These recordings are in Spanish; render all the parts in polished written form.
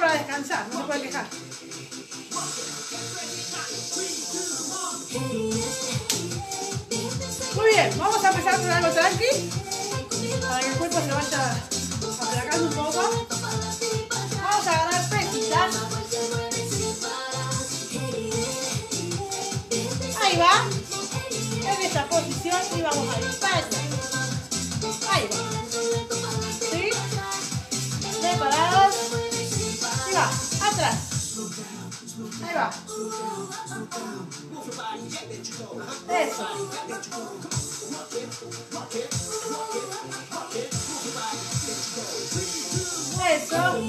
para descansar, no se puede quejar. Muy bien, vamos a empezar con algo tranqui, para que el cuerpo se vaya aplacando un poco. Vamos a agarrar pesitas. Ahí va. En esta posición y vamos a ir para allá. Ahí va. ¿Sí? Preparados. Y va. Atrás. Ahí va. Eso. Eso.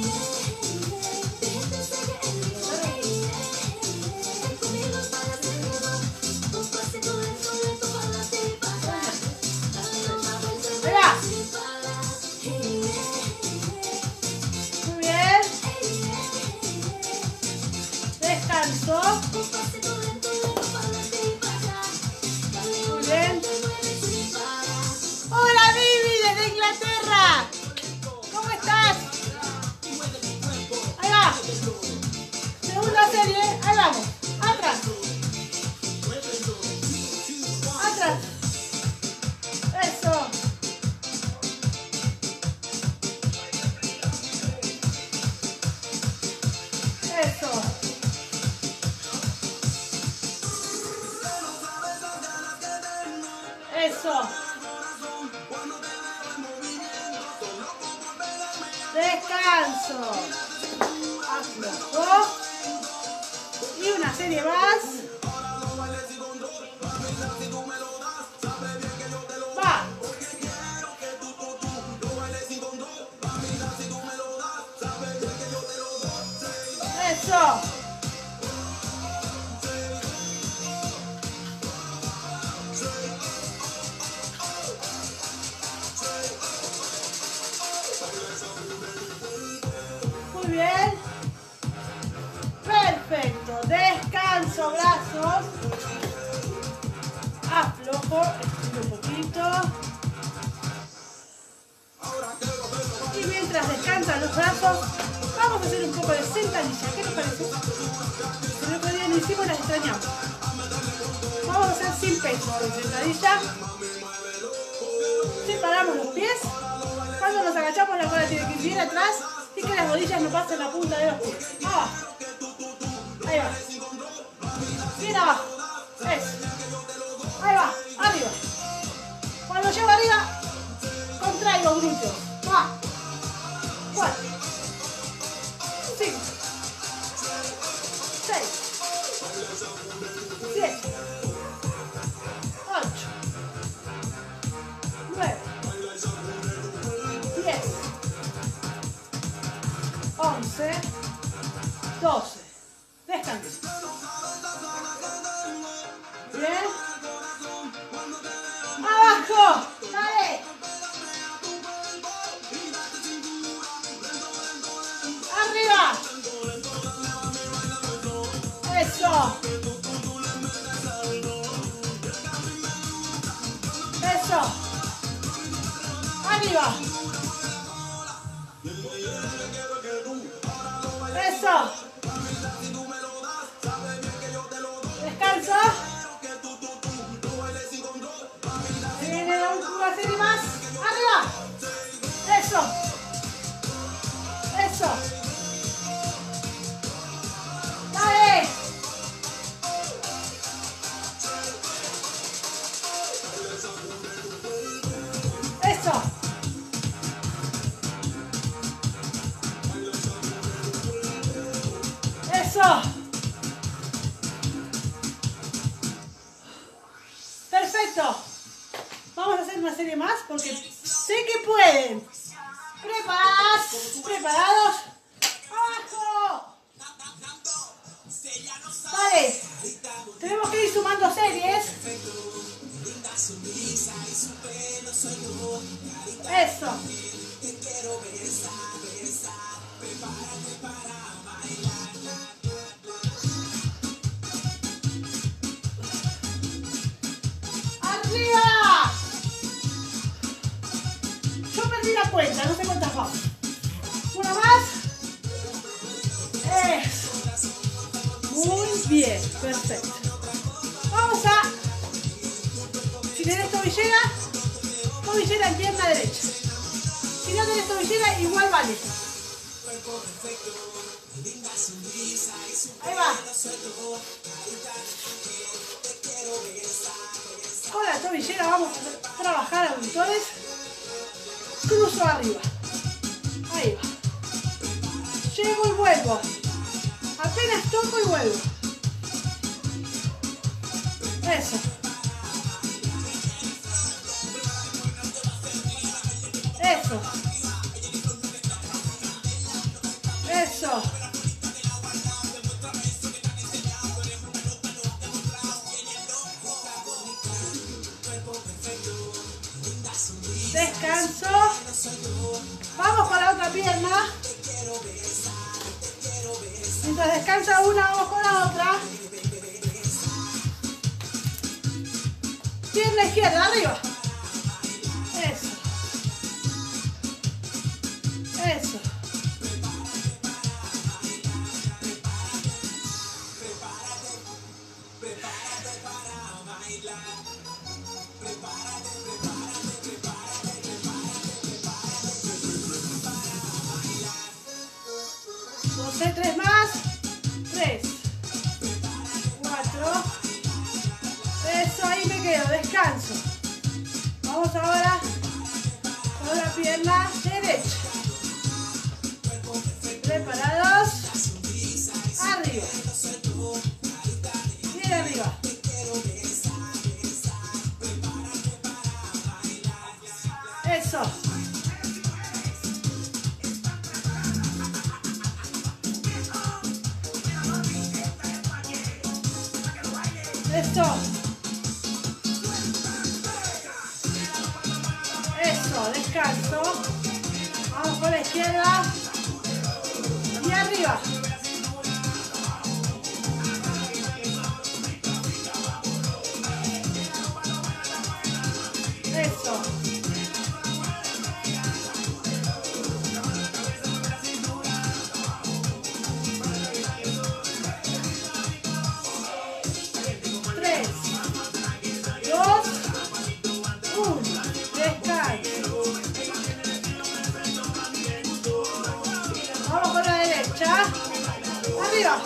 Muy bien. Descanso. Muy bien. Hola Vivi desde Inglaterra. ¿Cómo estás? Ahí va. Segunda serie. Ahí vamos. Atrás. Atrás. Eso. Eso. Eso. Descanso. Aflojo. Y una serie más. Va. Eso. Muy bien. Perfecto. Descanso, brazos. Aflojo. Estiro un poquito. Y mientras descansan los brazos, vamos a hacer un poco de sentadilla. ¿Qué les parece? El otro día no hicimos, las extrañamos. Vamos a hacer sin peso de sentadilla. Separamos los pies. Cuando nos agachamos, la cola tiene que ir bien atrás y que las rodillas no pasen la punta de los pies. Abajo. Ahí va. Bien abajo. Eso. Ahí va. Arriba. Cuando llego arriba, contraigo glúteos. Va. 4, 5, 6, 7, 8, 9, 10, 11, 12. Descanso. Bien. Abajo. Dale. Arriba. Eso. Eso. Arriba. Eso. Descanso. Viene una serie más. Arriba. Eso. Eso. Dale. Eso. Eso. Perfecto. Vamos a hacer una serie más porque sé que pueden. ¿Preparadas? ¿Preparados? ¡Abajo! Vale. Tenemos que ir sumando series. Eso. ¡Arriba! Yo perdí la cuenta, no sé cuántas vamos. Una más. Muy bien, perfecto. Vamos a, si tenés tobillera, tobillera en pierna derecha. Si no tenés tobillera, igual vale. Ahí va. Con la tobillera vamos a trabajar abductores. Cruzo arriba. Ahí va. Llego y vuelvo. Apenas toco y vuelvo. Eso. Eso. Eso. Descanso. Vamos con la otra pierna. Mientras descansa una, vamos con la otra. Pierna izquierda, arriba. Eso. Eso. Tres más. 3, 4. Eso, ahí me quedo, descanso. Vamos ahora con la pierna derecha. Preparados. Arriba. Bien arriba. Eso. Eso. Eso, descanso. Vamos con la izquierda. Y arriba. Eso. Arriba.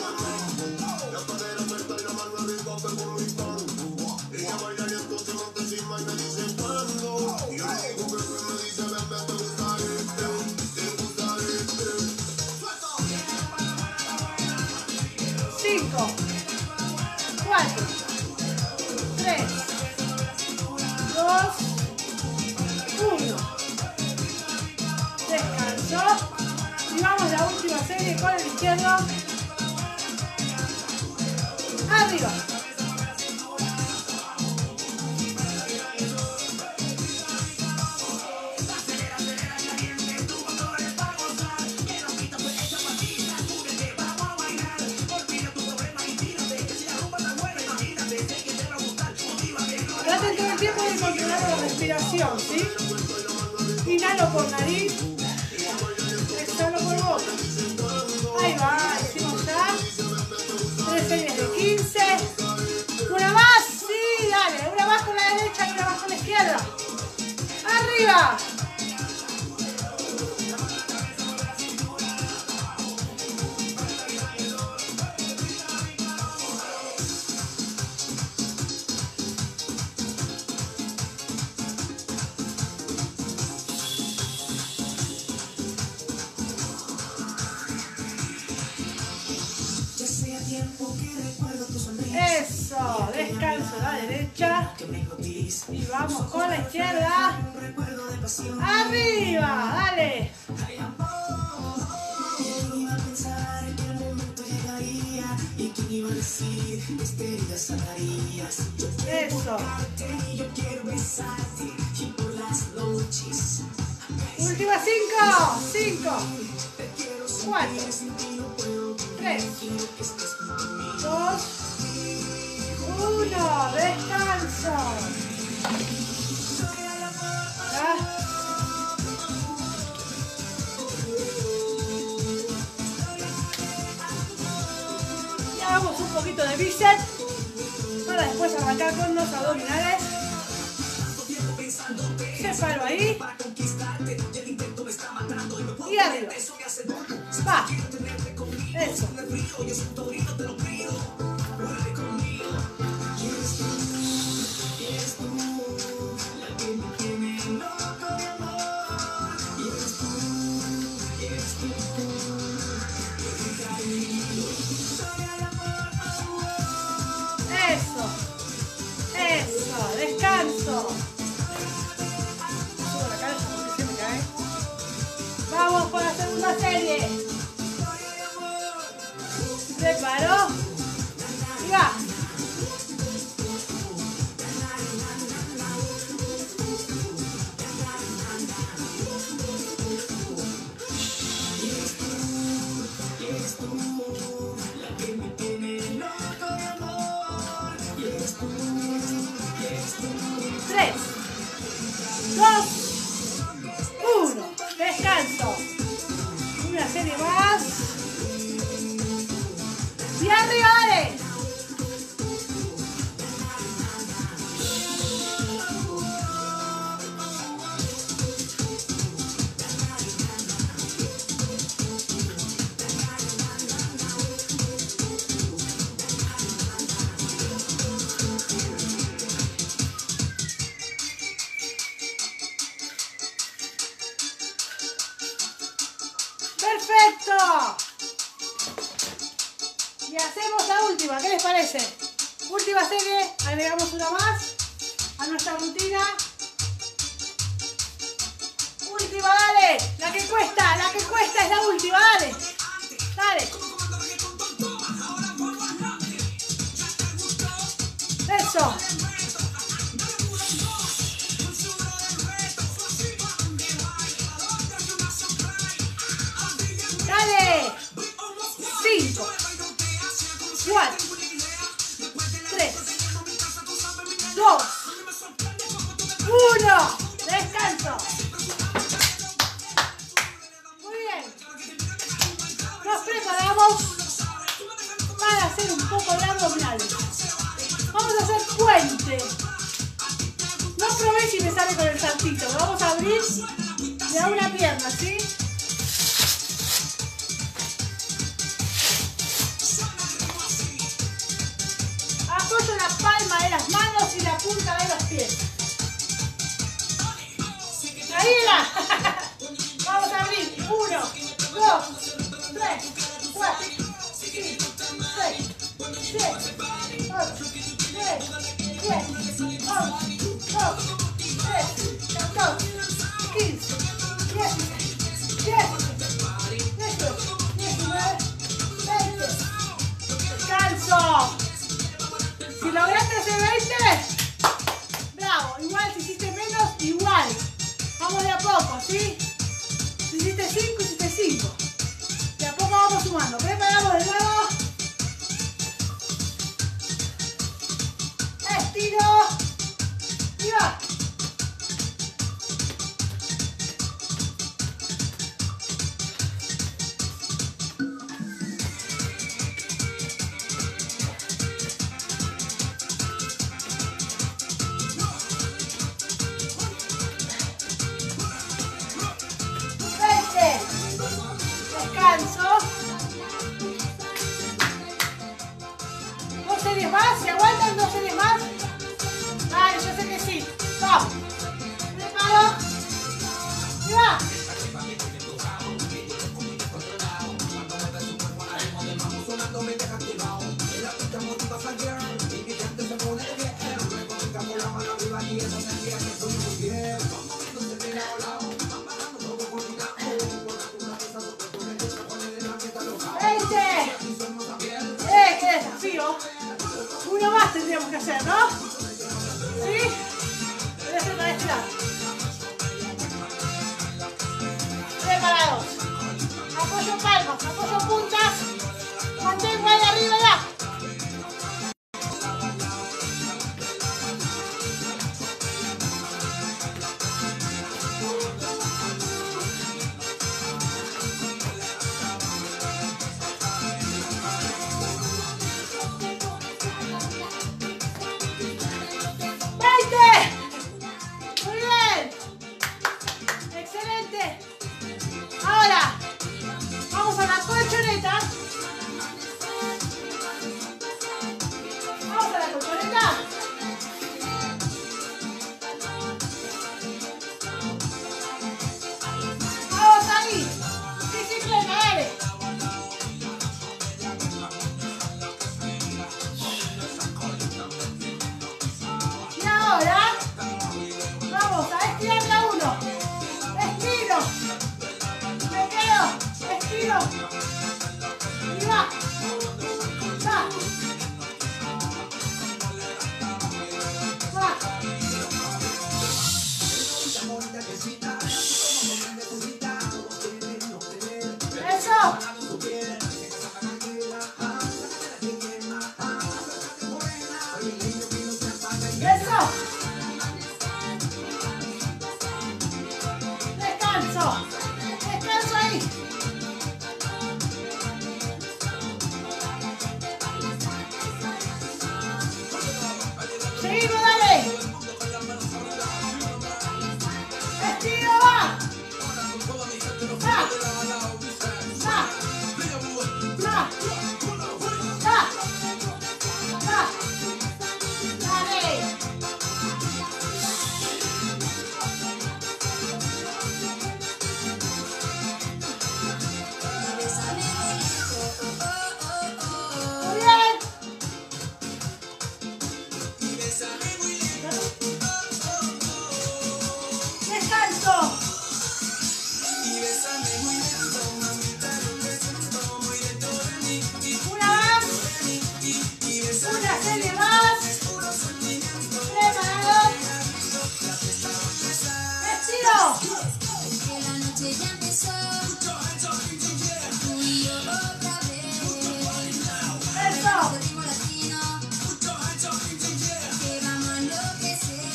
Cinco, 4, 3, 2, 1. Descanso. Y vamos a la última serie con el izquierdo. Arriba. Traten todo el tiempo de controlar la respiración, ¿sí? Inhalo por nariz. Exhalo por boca. Ahí va, hicimos ya 3 series de 15. Una más, sí, dale. Una más con la derecha y una más con la izquierda. Arriba. Eso, descanso la derecha y vamos con la izquierda. Arriba, dale. Eso. Última 5, 4, 3, 2, 1, descanso. ¿Ya? Y hagamos un bíceps para después arrancar con los abdominales. Separo ahí y arriba. Va. Eso. Eso, descanso. Subo la cabeza porque se me cae. Vamos con la segunda serie. Preparo. Y va. Descanso. Una serie más. Y arriba, dale. ¡Perfecto! Y hacemos la última, ¿qué les parece? Última serie, agregamos una más a nuestra rutina. Última, dale, la que cuesta es la última, dale. Dale. Eso. Dale. 5, 4, 3, 2, 1. Descanso. Muy bien. Nos preparamos para hacer un poco de abdominales. Vamos a hacer puente. No probé si me sale con el saltito. Lo vamos a abrir de a una pierna, ¿sí? Apoyo la palma de las manos y la punta de los pies. Ahí va. Vamos a abrir. 1, 2, 3, 4, 5, 6, 7, 8, 9, 10, 11, 12, 13, 14, 15, 16, 17, 18, 19, 20. ¡Descanso! Si lograste hacer 20, bravo. Igual si hiciste menos, igual. Vamos de a poco, ¿sí? Si hiciste 5, hiciste 5. De a poco vamos sumando. Preparamos de nuevo. Estiro. Y va. Descanso. 2 series más. ¿Se aguantan 2 series más? Vale, yo sé que sí. Vamos. Preparo. Y va. ¡Qué desafío! Uno más tendríamos que hacer, ¿no? ¿Sí? Voy a hacer para este lado. Preparados. Apoyo palmas, apoyo puntas. Mantengo ahí arriba ya. Descanso. Descanso ahí. Seguimos, dale. Estiro, va. Va. Va. Va. Va. Va. Dale. Muy bien. Descanso. Una más. Una serie más. Preparados. Estiro. Que la noche ya empezó. Tú y yo otra vez. Eso. Ritmo latino. Que vamos a enloquecer.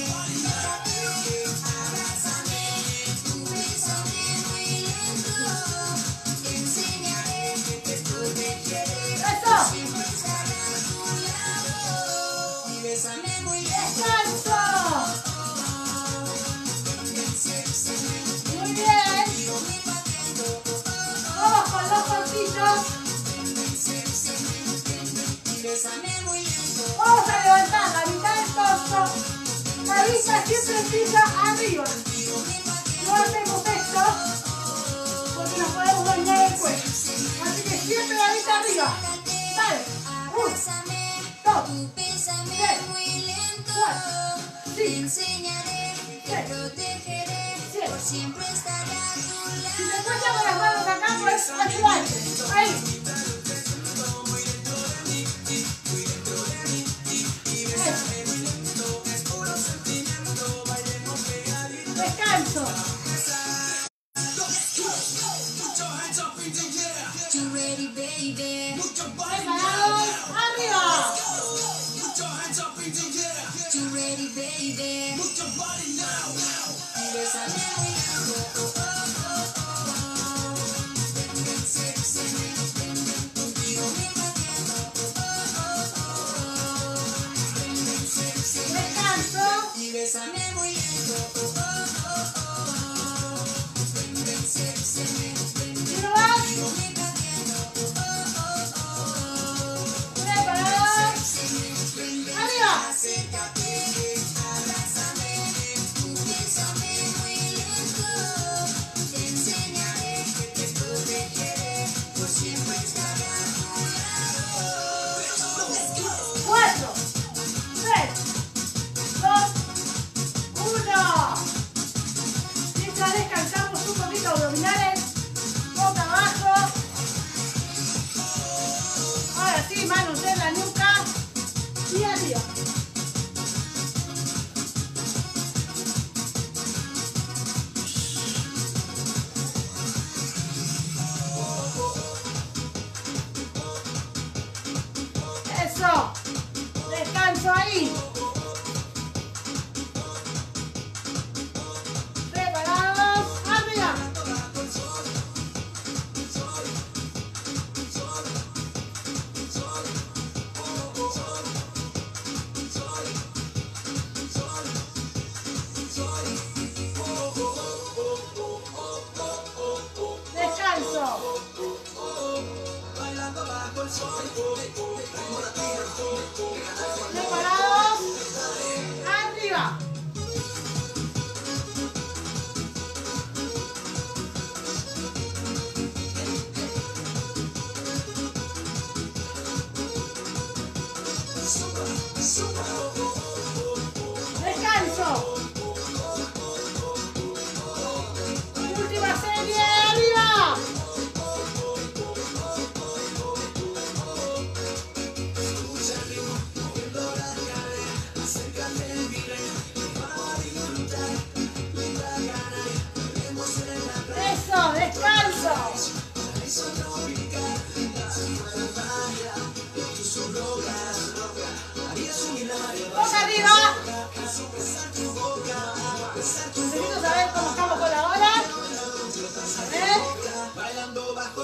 Abrázame. Tú bésame muy lento. Te enseñaré que protegeré. Eso. Siempre estaré a tu lado. Y bésame muy lento. Descanso. Muy bien. Vamos con los cortitos. Bésame muy lento. Vamos a levantar la mitad del torso. La vista siempre empieza arriba. No hacemos esto porque nos podemos dañar el cuello. Así que siempre la vista arriba. Dale. 1, 2, Tú bésame 3, muy lento. 4, Te 5. enseñaré, te protegeré. Por siempre estaré a tu Si te lado. encuentras con las manos acá, pues ayudarte. Ahí. Descanso. You ready, baby? Preparados. Arriba. You ready, baby? Bésame muy lento. Ven, séduceme. Contigo me mantengo. Ven, séduceme. Descanso. Y bésame muy lento. Ven, séduceme. Uno más. Contigo me mantengo. Preparados. Arriba. Acércate, abrázame, tú bésame muy lento. Te enseñaré, te protegeré, por siempre estaré a tu lado. 4, 3, 2, 1.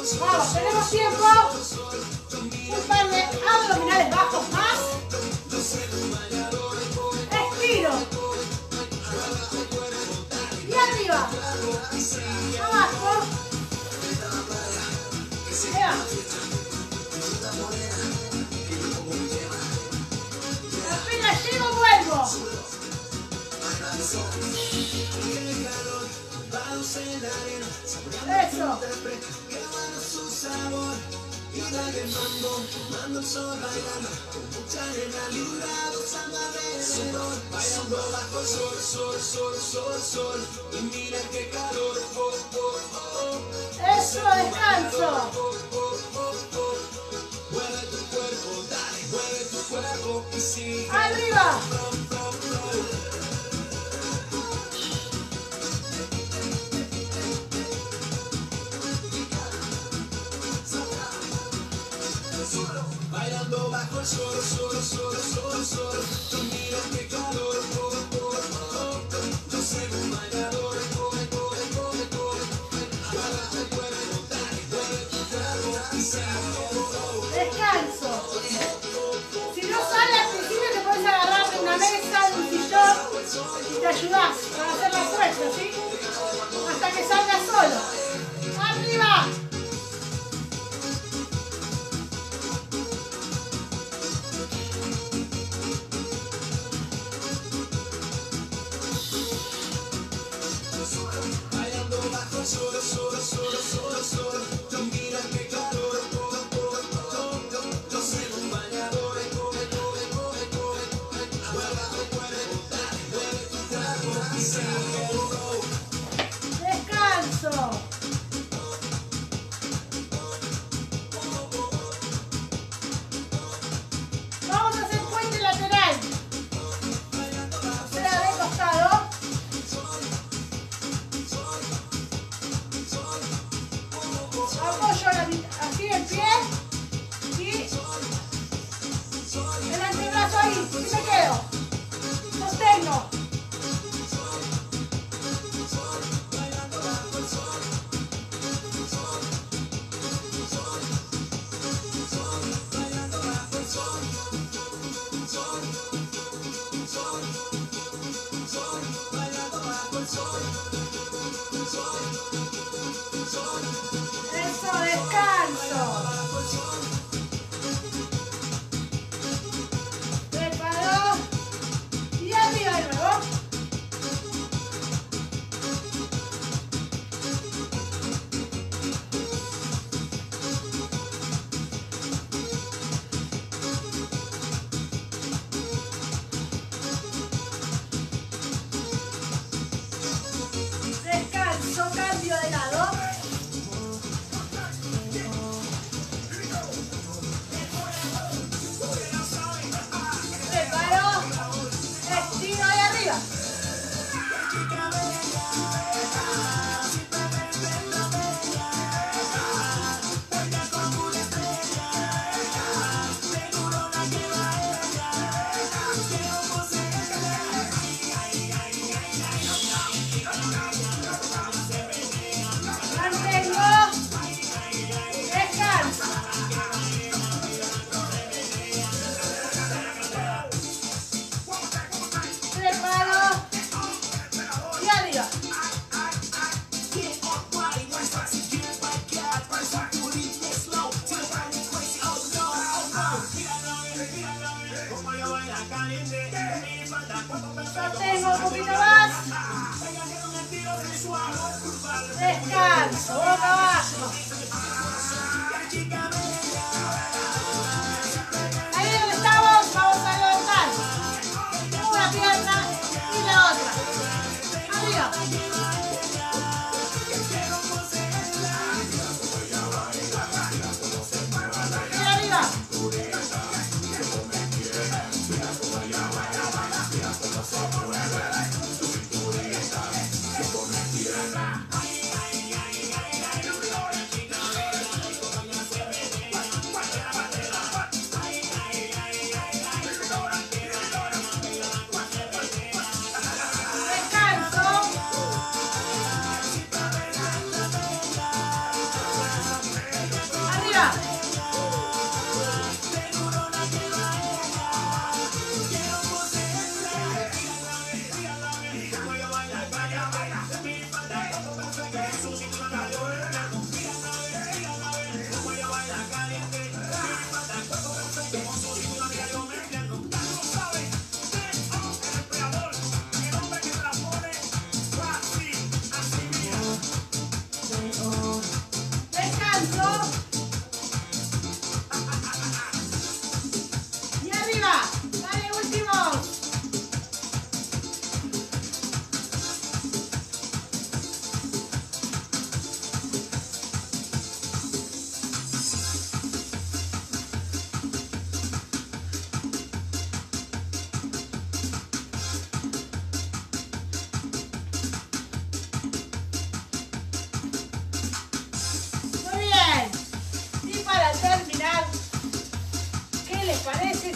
Vamos, tenemos tiempo. Un par de abdominales bajos más. Estiro. Y arriba. Abajo. Ahí va. Apenas llego, vuelvo. Eso. Eso, descanso. Arriba. Bailando bajo el sol, sol, sol, sol, sol. Yo miro qué calor, yo soy un bailador, come, come, come, come. Mueve tu cuerpo, dale, mueve tu cuerpo y se acabó. Descanso. Si no sale al principio te puedes agarrar de una mesa, de un sillón y te ayudás para hacer la fuerza, ¿sí? Hasta que salga solo. Arriba. Sol, sol, sol, sol, sol. Yo mira qué calor, yo soy un bañador, come, come, come, come. Mueve tu cuerpo, dale, mueve tu cuerpo y se acabó. Descanso. Vamos a hacer puente lateral. O sea, de costado. Apoyo así el pie y el antebrazo ahí. Y me quedo. Sostengo. Eso, descanso. Preparó. Y arriba de nuevo. Descanso, cambio de lado. Preparo, estiro y arriba. Mantengo. Descanso. Preparo. Y arriba. Sostengo un poquito más. Descanso, boca abajo. Ahí donde estamos, vamos a levantar una pierna y la otra. Arriba. Y arriba.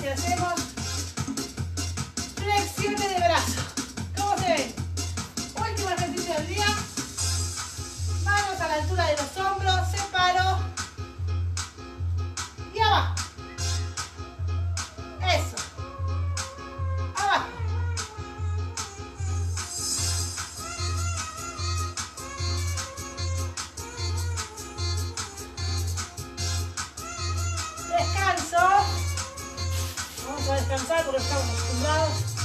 y hacemos flexiones de brazo. ¿Cómo se ven? Último ejercicio del día. Manos a la altura de los hombros, separo y abajo. Eso. Abajo. Descanso. Vamos a descansar porque estamos acostumbrados.